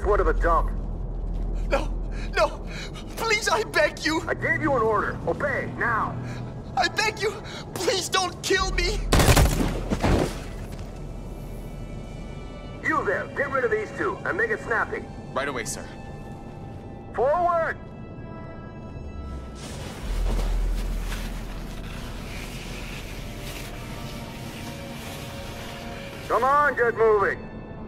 foot of the dump. No! No! Please, I beg you! I gave you an order. Obey, now! I beg you! Please don't kill me! You there, get rid of these two, and make it snappy. Right away, sir. Forward! Come on, get moving!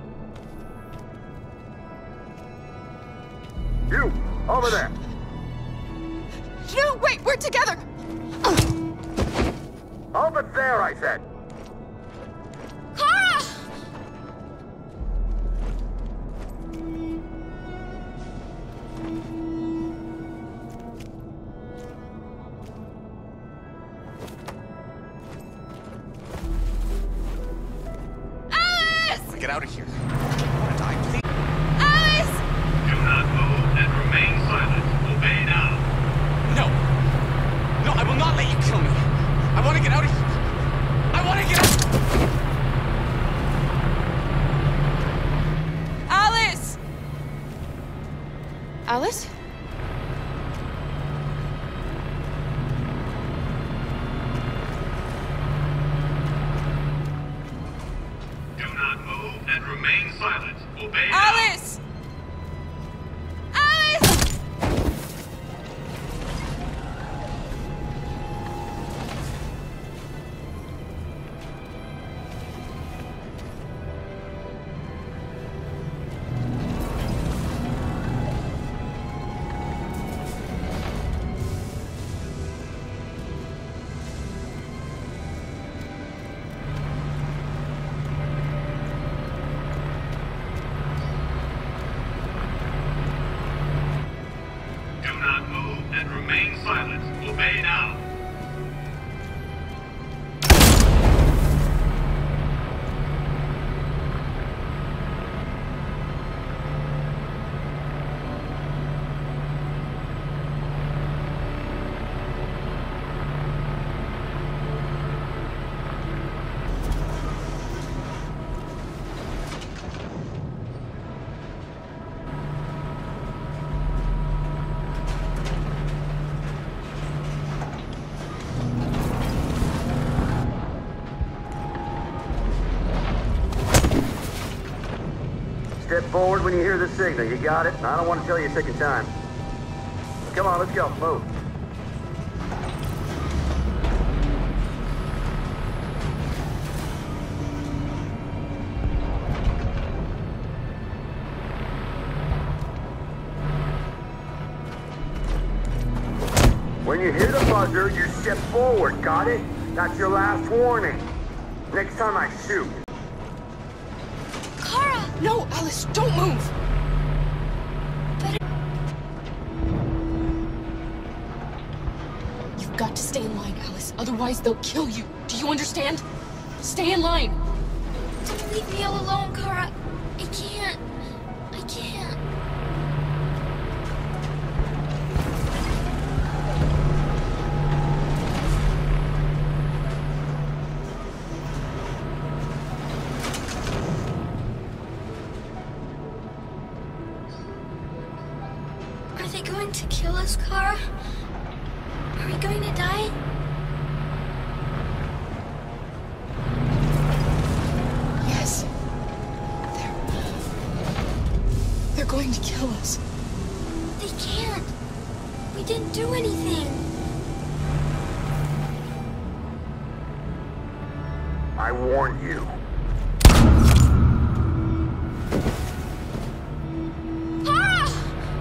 You, over there! No, wait, we're together! Over there, I said! Kara! Get out of here. I want to die, please. Alice! Do not move and remain silent. Obey now. No. No, I will not let you kill me. I want to get out of here. I want to get out. Alice! Alice? Do not move and remain silent. Obey Alice! Alice! now. Do not move and remain silent. Obey now. Step forward when you hear the signal. You got it? I don't want to tell you a second time. Come on, let's go. Move. When you hear the buzzer, you step forward. Got it? That's your last warning. Next time I shoot. Kara! No, Alice, don't move! You've got to stay in line, Alice. Otherwise, they'll kill you. Do you understand? Stay in line. Don't leave me all alone, Kara. I can't. I can't. Are they going to kill us, Kara? Are we going to die? Yes. They're going to kill us. They can't. We didn't do anything. I warned you. Kara!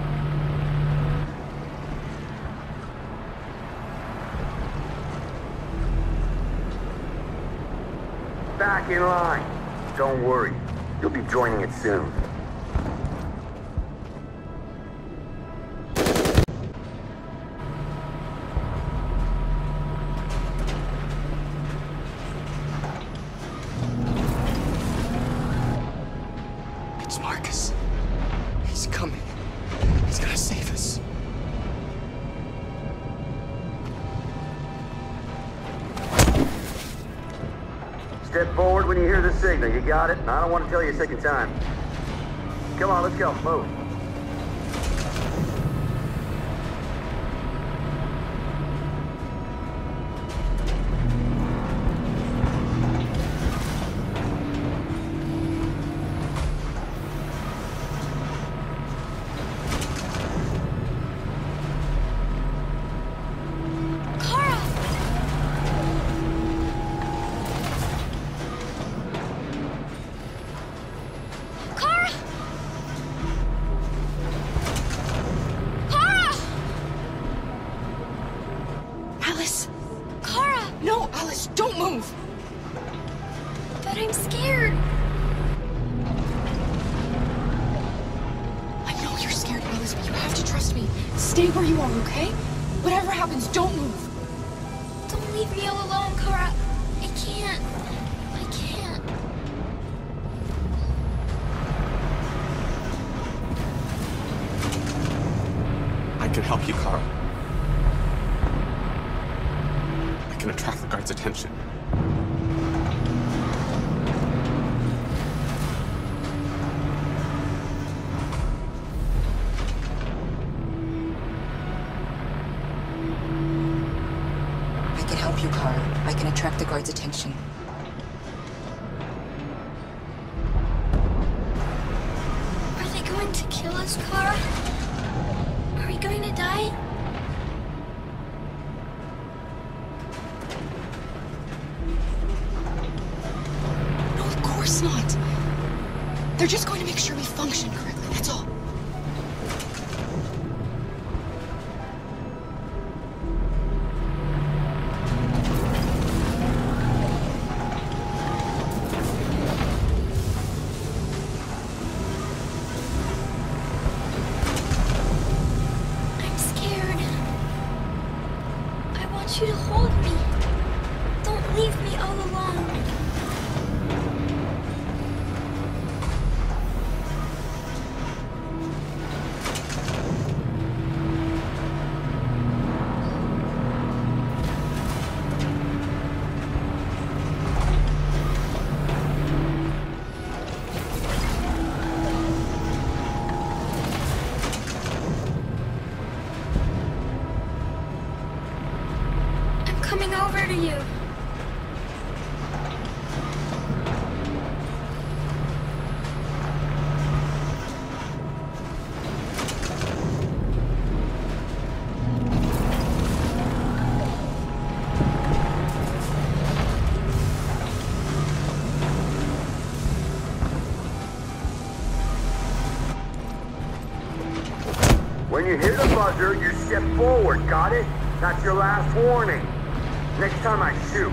Back in line. Don't worry. You'll be joining it soon. It's Marcus. He's coming. He's gonna save us. Step forward when you hear the signal. You got it? I don't want to tell you a second time. Come on, let's go. Move. Alice! Kara! No, Alice, don't move! But I'm scared. I know you're scared, Alice, but you have to trust me. Stay where you are, okay? Whatever happens, don't move. Don't leave me all alone, Kara. I can't. I can't. I can help you, Kara. I can attract the guards' attention. I can help you, Kara. I can attract the guards' attention. Are they going to kill us, Kara? Are we going to die? No, of course not. They're just going to make sure we function correctly, that's all. I'm scared. I want you to hold me. Don't leave me all alone. I'm coming over to you. When you hear the buzzer, you step forward, got it? That's your last warning. Next time I shoot.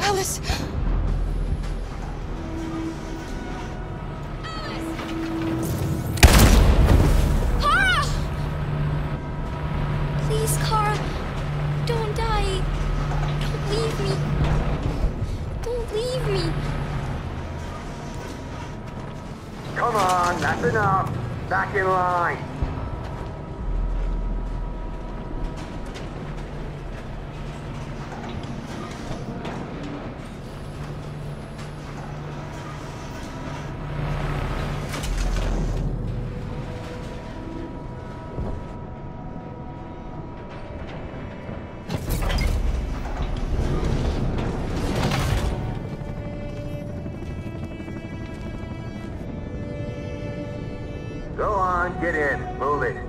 Alice! Kara! Please, Kara, don't die. Don't leave me. Don't leave me. Come on, that's enough. Back in line. Go on, get in. Move it.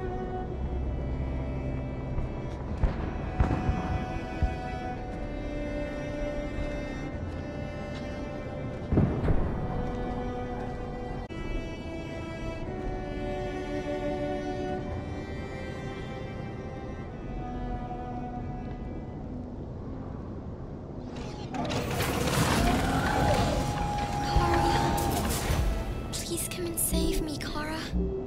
Kara, please come and save me, Kara.